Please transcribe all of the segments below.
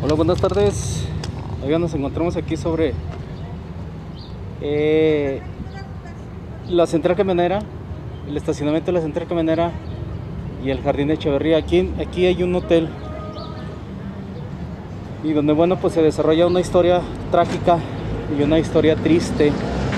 Hola, buenas tardes. Oigan, nos encontramos aquí sobre la central camionera, el estacionamiento de la central camionera y el jardín de Echeverría. Aquí hay un hotel y donde, bueno, pues se desarrolla una historia trágica y una historia triste.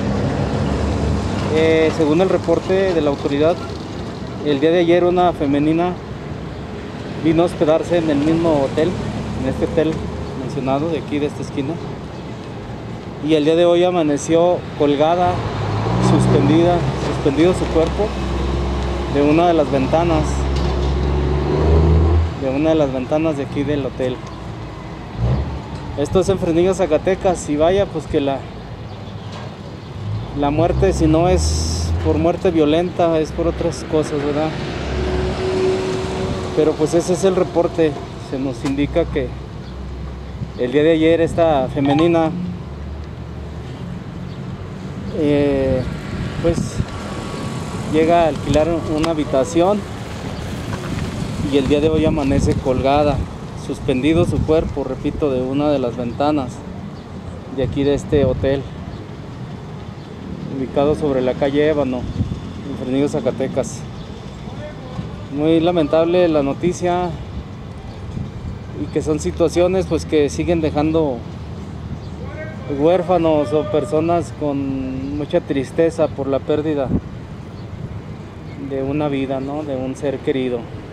Según el reporte de la autoridad, el día de ayer una femenina vino a hospedarse en el mismo hotel, en este hotel mencionado de aquí, de esta esquina, y el día de hoy amaneció colgada, suspendido su cuerpo de una de las ventanas de aquí del hotel. Esto es en Fresnillo, Zacatecas, y vaya, pues que la muerte, si no es por muerte violenta, es por otras cosas, ¿verdad? Pero pues ese es el reporte. Se nos indica que el día de ayer esta femenina pues llega a alquilar una habitación y el día de hoy amanece colgada, suspendido su cuerpo, repito, de una de las ventanas de aquí de este hotel, ubicado sobre la calle Ébano, en Fresnillo, Zacatecas. Muy lamentable la noticia, y que son situaciones pues que siguen dejando huérfanos o personas con mucha tristeza por la pérdida de una vida, ¿no? De un ser querido.